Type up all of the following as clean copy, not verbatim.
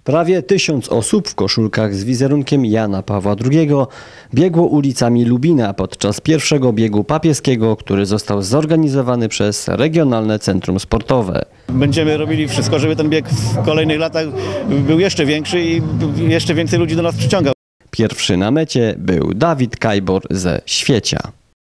Prawie 1000 osób w koszulkach z wizerunkiem Jana Pawła II biegło ulicami Lubina podczas pierwszego biegu papieskiego, który został zorganizowany przez Regionalne Centrum Sportowe. Będziemy robili wszystko, żeby ten bieg w kolejnych latach był jeszcze większy i jeszcze więcej ludzi do nas przyciągał. Pierwszy na mecie był Dawid Kajbor ze Świecia.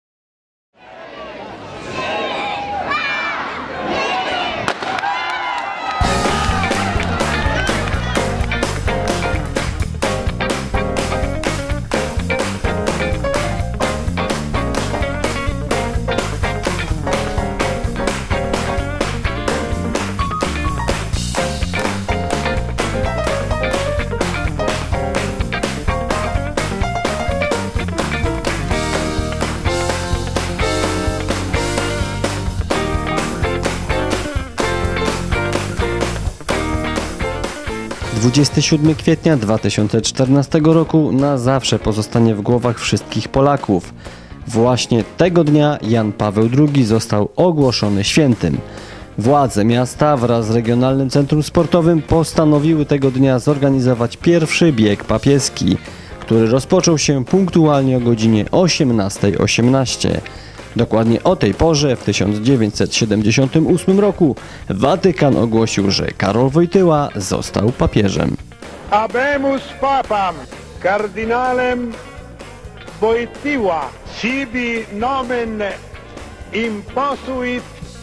27 kwietnia 2014 roku na zawsze pozostanie w głowach wszystkich Polaków. Właśnie tego dnia Jan Paweł II został ogłoszony świętym. Władze miasta wraz z Regionalnym Centrum Sportowym postanowiły tego dnia zorganizować pierwszy bieg papieski, który rozpoczął się punktualnie o godzinie 18:18. Dokładnie o tej porze w 1978 roku Watykan ogłosił, że Karol Wojtyła został papieżem. Habemus papam kardynalem Wojtyła sibi nomen imposuit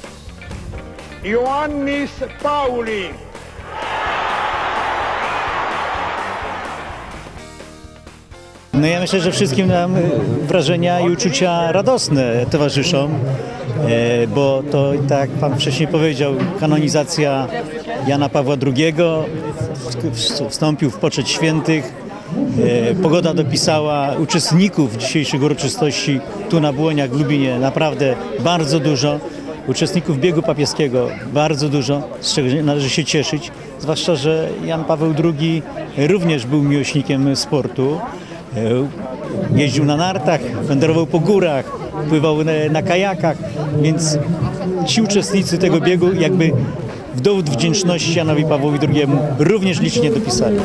Ioannis Pauli. No ja myślę, że wszystkim nam wrażenia i uczucia radosne towarzyszą, bo to, tak jak Pan wcześniej powiedział, kanonizacja Jana Pawła II, wstąpił w poczet świętych. Pogoda dopisała uczestników dzisiejszych uroczystości tu na Błoniach w Lubinie naprawdę bardzo dużo. Uczestników biegu papieskiego bardzo dużo, z czego należy się cieszyć, zwłaszcza że Jan Paweł II również był miłośnikiem sportu. Jeździł na nartach, wędrował po górach, pływał na kajakach, więc ci uczestnicy tego biegu jakby w dowód wdzięczności Janowi Pawłowi II również licznie dopisali.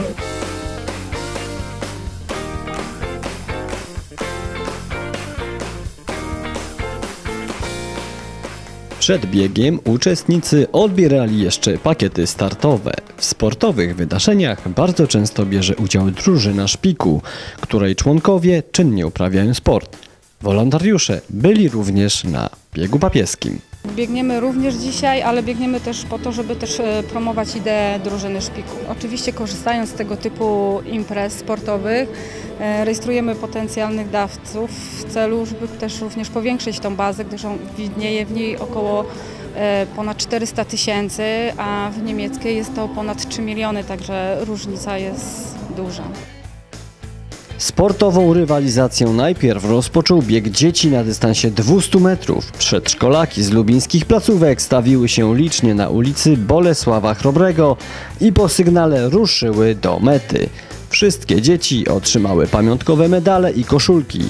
Przed biegiem uczestnicy odbierali jeszcze pakiety startowe. W sportowych wydarzeniach bardzo często bierze udział drużyna szpiku, której członkowie czynnie uprawiają sport. Wolontariusze byli również na biegu papieskim. Biegniemy również dzisiaj, ale biegniemy też po to, żeby też promować ideę drużyny szpiku. Oczywiście korzystając z tego typu imprez sportowych, rejestrujemy potencjalnych dawców w celu, żeby też również powiększyć tą bazę, gdyż widnieje w niej około ponad 400 000, a w niemieckiej jest to ponad 3 miliony, także różnica jest duża. Sportową rywalizację najpierw rozpoczął bieg dzieci na dystansie 200 metrów. Przedszkolaki z lubińskich placówek stawiły się licznie na ulicy Bolesława Chrobrego i po sygnale ruszyły do mety. Wszystkie dzieci otrzymały pamiątkowe medale i koszulki.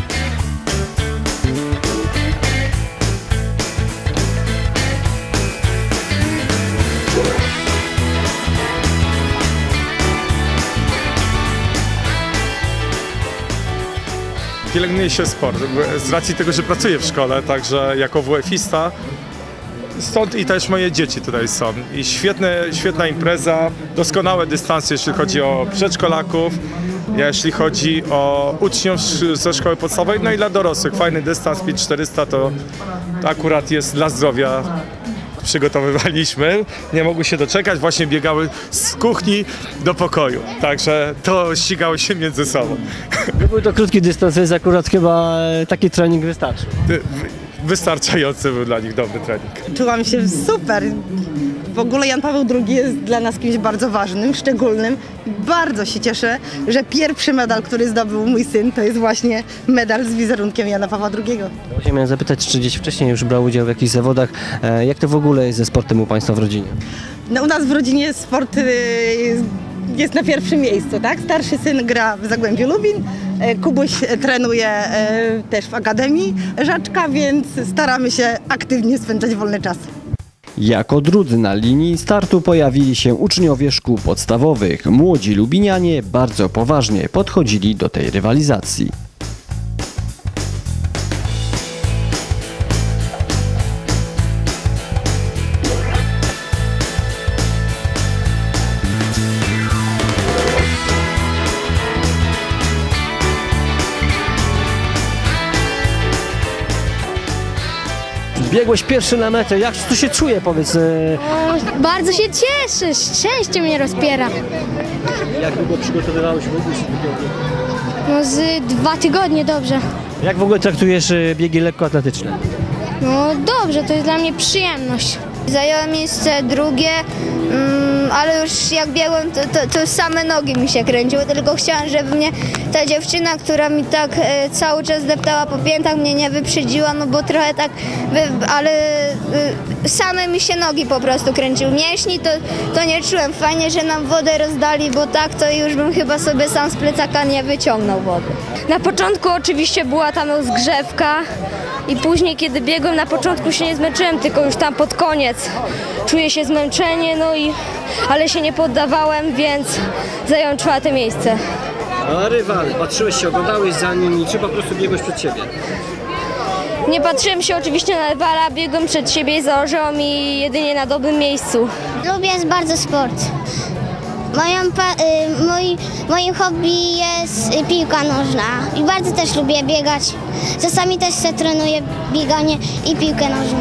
Pielęgnuje się sport, z racji tego, że pracuję w szkole, także jako WF-ista, stąd i też moje dzieci tutaj są. I świetna impreza, doskonałe dystanse, jeśli chodzi o przedszkolaków, jeśli chodzi o uczniów ze szkoły podstawowej, no i dla dorosłych. Fajny dystans, 400 to akurat jest dla zdrowia. Przygotowywaliśmy, nie mogły się doczekać, właśnie biegały z kuchni do pokoju, także to ścigało się między sobą. Był to krótki dystans, więc akurat chyba taki trening wystarczy. Wystarczający był dla nich dobry trening. Czułam się super. W ogóle Jan Paweł II jest dla nas kimś bardzo ważnym, szczególnym. Bardzo się cieszę, że pierwszy medal, który zdobył mój syn, to jest właśnie medal z wizerunkiem Jana Pawła II. Właśnie miałem zapytać, czy gdzieś wcześniej już brał udział w jakichś zawodach. Jak to w ogóle jest ze sportem u Państwa w rodzinie? No, u nas w rodzinie sport jest na pierwszym miejscu, tak? Starszy syn gra w Zagłębiu Lubin, Kubuś trenuje też w Akademii Żaczka, więc staramy się aktywnie spędzać wolny czas. Jako drudzy na linii startu pojawili się uczniowie szkół podstawowych. Młodzi lubinianie bardzo poważnie podchodzili do tej rywalizacji. Biegłeś pierwszy na metę, jak tu się czuje, powiedz? Bardzo się cieszę, szczęście mnie rozpiera. Jak długo przygotowywałeś się? No z 2 tygodnie, dobrze. Jak w ogóle traktujesz biegi lekkoatletyczne? No dobrze, to jest dla mnie przyjemność. Zajęłam miejsce drugie, ale już jak biegłem, to same nogi mi się kręciły, tylko chciałam, żeby mnie ta dziewczyna, która mi tak cały czas deptała po piętach, mnie nie wyprzedziła, no bo trochę tak, ale same mi się nogi po prostu kręciły. Mięśni to nie czułem. Fajnie, że nam wodę rozdali, bo tak to już bym chyba sobie sam z plecaka nie wyciągnął wody. Na początku oczywiście była tam rozgrzewka i później, kiedy biegłem, na początku się nie zmęczyłem, tylko już tam pod koniec czuję się zmęczenie, ale się nie poddawałem, więc zająłem 4. miejsce. A rywal, patrzyłeś się, oglądałeś za nimi, czy po prostu biegłeś przed siebie? Nie patrzyłem się oczywiście na rywala, biegłem przed siebie i zależało mi jedynie na dobrym miejscu. Lubię bardzo sport. Moim hobby jest piłka nożna i bardzo też lubię biegać. Czasami też se trenuję bieganie i piłkę nożną.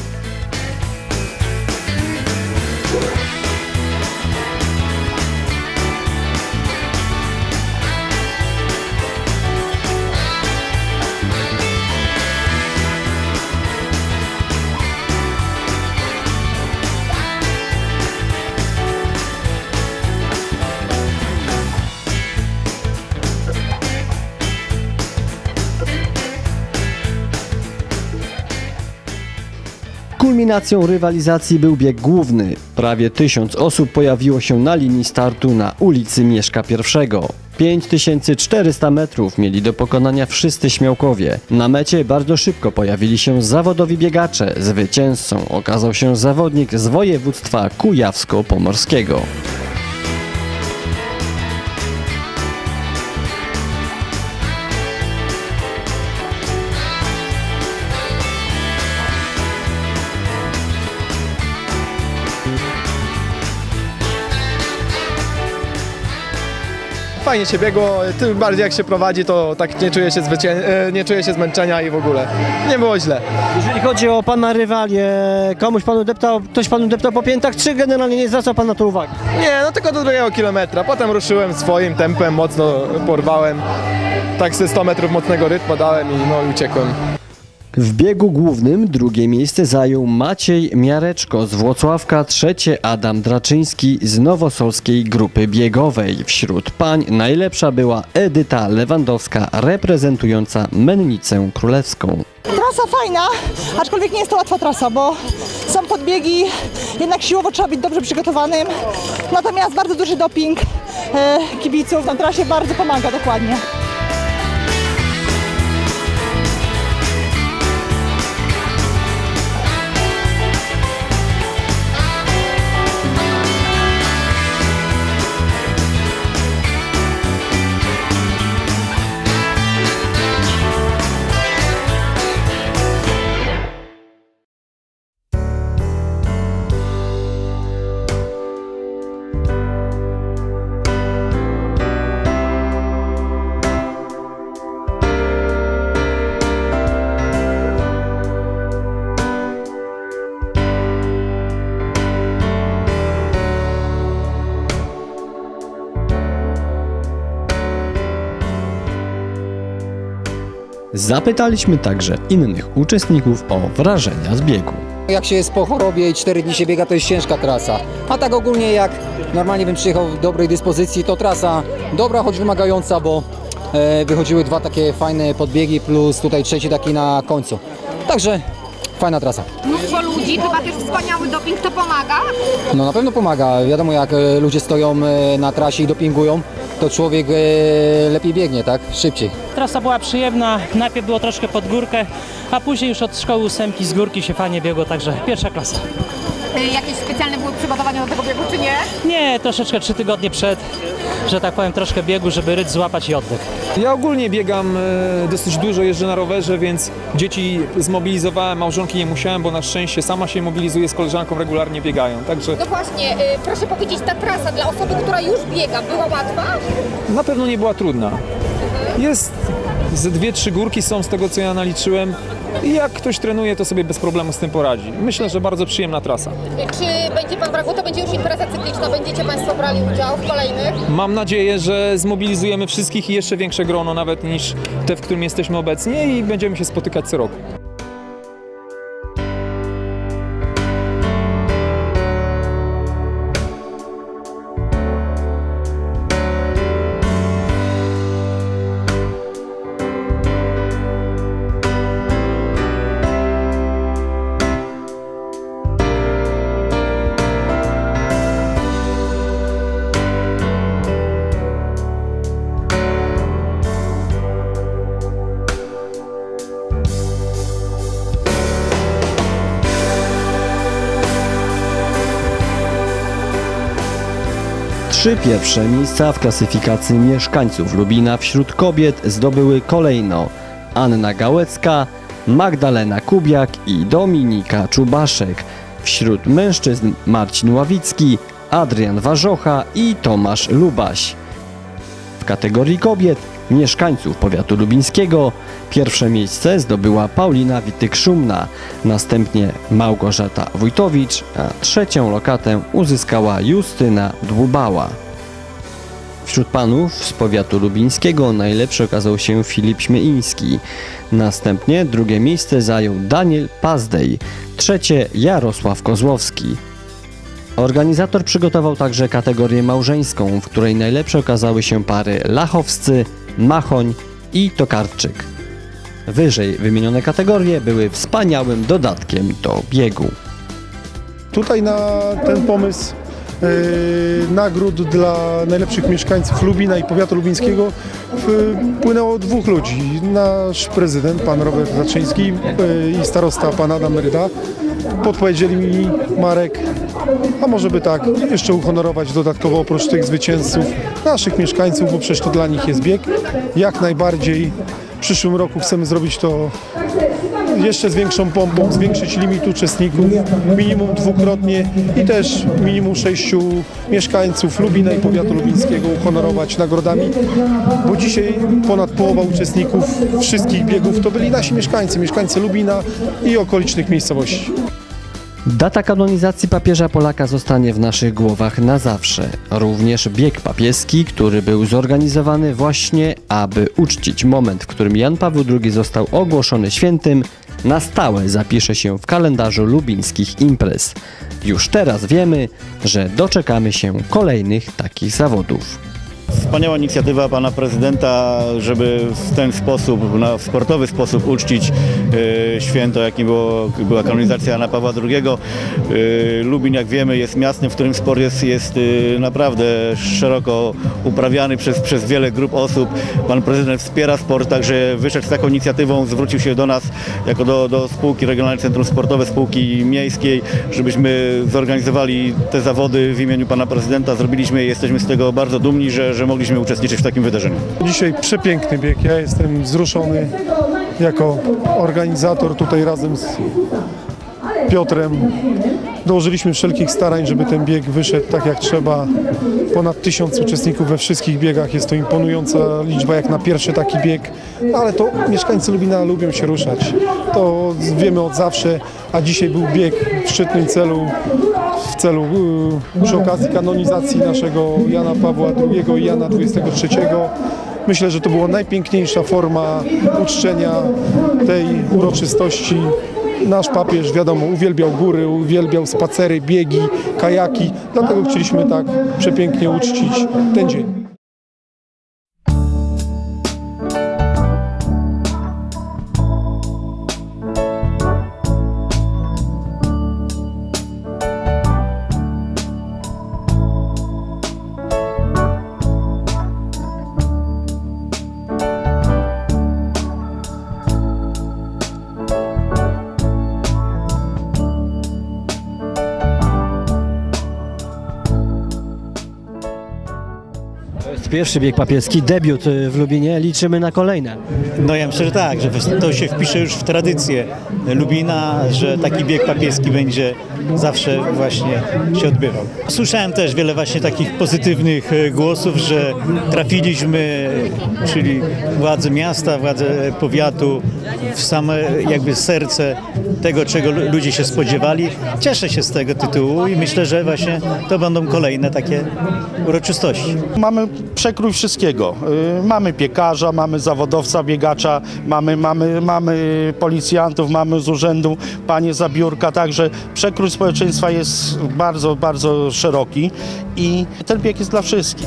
Kulminacją rywalizacji był bieg główny. Prawie 1000 osób pojawiło się na linii startu na ulicy Mieszka I. 5400 metrów mieli do pokonania wszyscy śmiałkowie. Na mecie bardzo szybko pojawili się zawodowi biegacze. Zwycięzcą okazał się zawodnik z województwa kujawsko-pomorskiego. Fajnie się biegło, tym bardziej jak się prowadzi, to tak nie czuję się zmęczenia i w ogóle nie było źle. Jeżeli chodzi o pana rywalię, ktoś panu deptał po piętach, czy generalnie nie zwracał pan na to uwagi? Nie, no tylko do 2 kilometra, potem ruszyłem swoim tempem, mocno porwałem, tak ze 100 metrów mocnego rytmu dałem i uciekłem. W biegu głównym drugie miejsce zajął Maciej Miareczko z Włocławka, trzecie Adam Draczyński z nowosolskiej grupy biegowej. Wśród pań najlepsza była Edyta Lewandowska reprezentująca Mennicę Królewską. Trasa fajna, aczkolwiek nie jest to łatwa trasa, bo są podbiegi, jednak siłowo trzeba być dobrze przygotowanym. Natomiast bardzo duży doping kibiców na trasie bardzo pomaga dokładnie. Zapytaliśmy także innych uczestników o wrażenia z biegu. Jak się jest po chorobie i 4 dni się biega, to jest ciężka trasa. A tak ogólnie jak normalnie bym przyjechał w dobrej dyspozycji, to trasa dobra, choć wymagająca, bo wychodziły 2 takie fajne podbiegi, plus tutaj 3 taki na końcu. Także fajna trasa. Mnóstwo ludzi, chyba też wspaniały doping, to pomaga? No na pewno pomaga. Wiadomo, jak ludzie stoją na trasie i dopingują, to człowiek lepiej biegnie, tak? Szybciej. Trasa była przyjemna, najpierw było troszkę pod górkę, a później już od szkoły 8 z górki się fajnie biegło, także pierwsza klasa. Jakieś specjalne były przygotowania do tego biegu, czy nie? Nie, troszeczkę 3 tygodnie przed, że tak powiem, troszkę biegu, żeby rytm złapać i oddech. Ja ogólnie biegam dosyć dużo, jeżdżę na rowerze, więc dzieci zmobilizowałem, małżonki nie musiałem, bo na szczęście sama się mobilizuje, z koleżanką regularnie biegają, także... No właśnie, proszę powiedzieć, ta trasa dla osoby, która już biega, była łatwa? Na pewno nie była trudna. Jest ze 2-3 górki są z tego, co ja naliczyłem. I jak ktoś trenuje, to sobie bez problemu z tym poradzi. Myślę, że bardzo przyjemna trasa. Czy będzie Pan brał, bo to będzie już impreza cykliczna, będziecie Państwo brali udział w kolejnych? Mam nadzieję, że zmobilizujemy wszystkich i jeszcze większe grono nawet niż te, w którym jesteśmy obecnie i będziemy się spotykać co roku. Trzy pierwsze miejsca w klasyfikacji mieszkańców Lubina wśród kobiet zdobyły kolejno Anna Gałecka, Magdalena Kubiak i Dominika Czubaszek. Wśród mężczyzn Marcin Ławicki, Adrian Warzocha i Tomasz Lubaś. W kategorii kobiet mieszkańców powiatu lubińskiego pierwsze miejsce zdobyła Paulina Wityk-Szumna, następnie Małgorzata Wójtowicz, a trzecią lokatę uzyskała Justyna Dłubała. Wśród panów z powiatu lubińskiego najlepszy okazał się Filip Śmieiński, następnie drugie miejsce zajął Daniel Pazdej, trzecie Jarosław Kozłowski. Organizator przygotował także kategorię małżeńską, w której najlepsze okazały się pary Lachowscy, Machoń i Tokarczyk. Wyżej wymienione kategorie były wspaniałym dodatkiem do biegu. Tutaj na ten pomysł nagród dla najlepszych mieszkańców Lubina i powiatu lubińskiego wpłynęło dwóch ludzi. Nasz prezydent, pan Robert Zaczyński i starosta, pan Adam Ryda. Podpowiedzieli mi, Marek, a może by tak jeszcze uhonorować dodatkowo oprócz tych zwycięzców naszych mieszkańców, bo przecież to dla nich jest bieg. Jak najbardziej w przyszłym roku chcemy zrobić to jeszcze z większą pompą, zwiększyć limit uczestników minimum dwukrotnie i też minimum 6 mieszkańców Lubina i powiatu lubińskiego uhonorować nagrodami, bo dzisiaj ponad połowa uczestników wszystkich biegów to byli nasi mieszkańcy Lubina i okolicznych miejscowości. Data kanonizacji papieża Polaka zostanie w naszych głowach na zawsze. Również bieg papieski, który był zorganizowany właśnie, aby uczcić moment, w którym Jan Paweł II został ogłoszony świętym, na stałe zapisze się w kalendarzu lubińskich imprez. Już teraz wiemy, że doczekamy się kolejnych takich zawodów. Wspaniała inicjatywa pana prezydenta, żeby w ten sposób, w sportowy sposób uczcić święto, jakim była kanonizacja Jana Pawła II. Lubin, jak wiemy, jest miastem, w którym sport jest naprawdę szeroko uprawiany przez wiele grup osób. Pan prezydent wspiera sport, także wyszedł z taką inicjatywą, zwrócił się do nas jako do spółki Regionalne Centrum Sportowe, spółki miejskiej, żebyśmy zorganizowali te zawody w imieniu pana prezydenta. Zrobiliśmy je, jesteśmy z tego bardzo dumni, że mogliśmy uczestniczyć w takim wydarzeniu. Dzisiaj przepiękny bieg. Ja jestem wzruszony jako organizator tutaj razem z Piotrem. Dołożyliśmy wszelkich starań, żeby ten bieg wyszedł tak jak trzeba. Ponad 1000 uczestników we wszystkich biegach. Jest to imponująca liczba jak na pierwszy taki bieg, ale to mieszkańcy Lubina lubią się ruszać. To wiemy od zawsze, a dzisiaj był bieg w szczytnym celu, przy okazji kanonizacji naszego Jana Pawła II i Jana XXIII. Myślę, że to była najpiękniejsza forma uczczenia tej uroczystości. Nasz papież, wiadomo, uwielbiał góry, uwielbiał spacery, biegi, kajaki, dlatego chcieliśmy tak przepięknie uczcić ten dzień. To jest pierwszy bieg papieski, debiut w Lubinie, liczymy na kolejne. No ja myślę, że tak, że to się wpisze już w tradycję Lubina, że taki bieg papieski będzie zawsze właśnie się odbywał. Słyszałem też wiele właśnie takich pozytywnych głosów, że trafiliśmy, czyli władze miasta, władze powiatu, w same jakby serce tego, czego ludzie się spodziewali. Cieszę się z tego tytułu i myślę, że właśnie to będą kolejne takie uroczystości. Mamy przekrój wszystkiego. Mamy piekarza, mamy zawodowca, biegacza, mamy policjantów, mamy z urzędu panie za biurka, także przekrój społeczeństwa jest bardzo, bardzo szeroki i ten bieg jest dla wszystkich.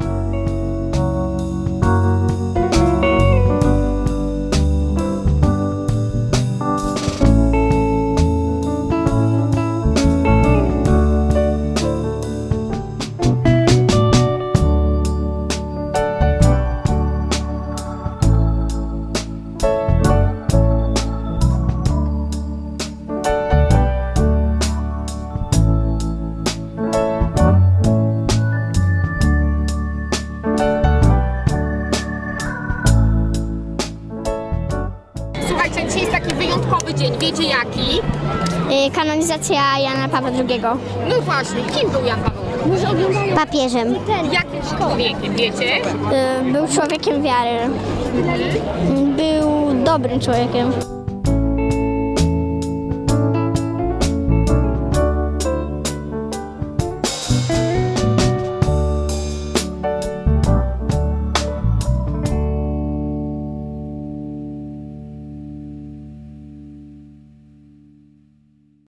Słuchajcie, dzisiaj jest taki wyjątkowy dzień. Wiecie jaki? Kanonizacja Jana Pawła II. No właśnie, kim był Jan Paweł II? Papieżem. Jakim człowiekiem, wiecie? Był człowiekiem wiary. Był dobrym człowiekiem.